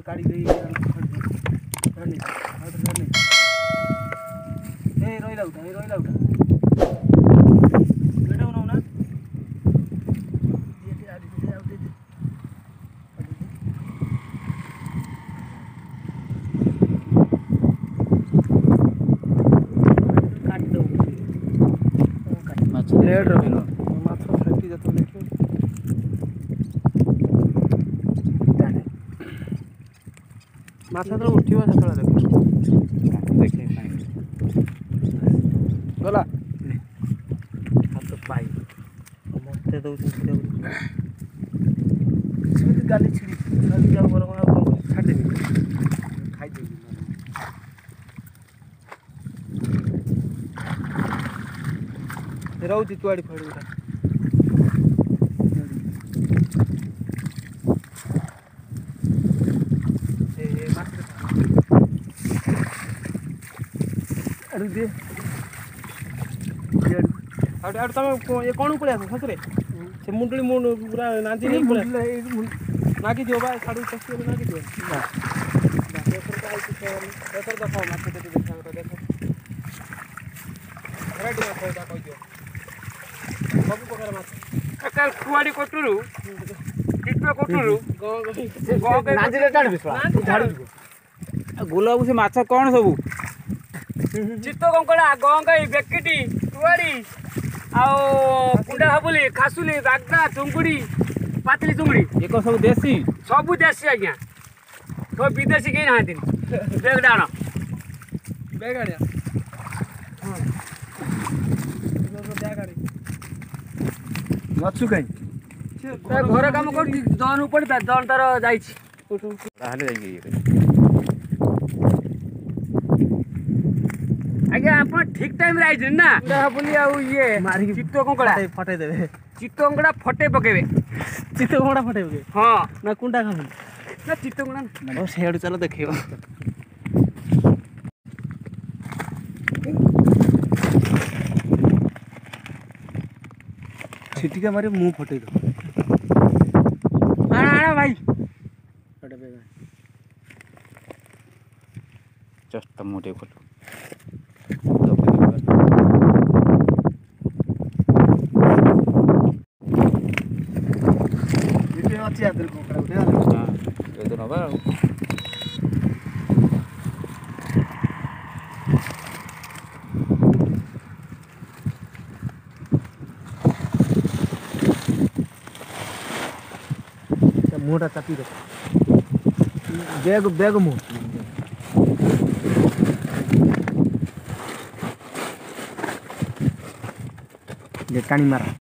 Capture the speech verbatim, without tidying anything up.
काढ़ी दे runny runny ए रोइला उठा ए रोइला उठा बेटा बनाऊ ना ये दे आदि दे आउ दे काट दो माछ लेट रहिलो माछ फैक्ट्री जतो देखियो माछ तो उठियो सतला देख देखे पानी गला हाथ पाई मते दउ छिड़ी गाली छिड़ी गाली जाऊ बर छाड़ दे खाई दे रहउती तुआड़ी फड़ी उठा अरे दे आउट आउट तमे ये कोन पळे आछो ससरे से मुंडली मुंड पूरा नांदी नहीं पळे नाकी दियो बा साडू पसी नाकी दियो ना पेपर का आई के पेपर का फॉर्म आछे ते देखा तो देखो रेडी में कोइदा कोइ दियो सब प्रकार माछ काका कुआडी कोटुरु टिटपे कोटुरु गो गो नांदी रे टाड़ बिसवा झाड़ी गोलाबू से माछ कोन सब चित्तो कंकड़ा गंगाई बेकिटी टुआड़ी आओ कुंडा हाबुली खासुली बागदा चुंगुड़ी पातली चुंगुड़ी एक सब देसी सब देसी आज्ञा तो विदेशी के ना दिन बेग डाण बेग आड़िया हां बेग आड़ी मछु कहीं घर काम कर दन ऊपर दन तार जाई छी ताहले जाई आगे आप ठीक टाइम रे आइजन ना कुंडा बोली आउ ये मारी चित्तो कंकड़ा फटे देबे चित्तो कंकड़ा फटे पकेबे चित्तो कंकड़ा फटे पके हां ना कुंडा खाबे ना चित्तो कंकड़ा ओ सेड चलो देखियो छिटिका मारे मुंह फटे दो आना आना भाई फटे पे जस्ट मोटे खोलो अच्छी आदर को करा उठे हां ये तो नबा मोटा चापी दे बैग बैग मु ये कानी मारा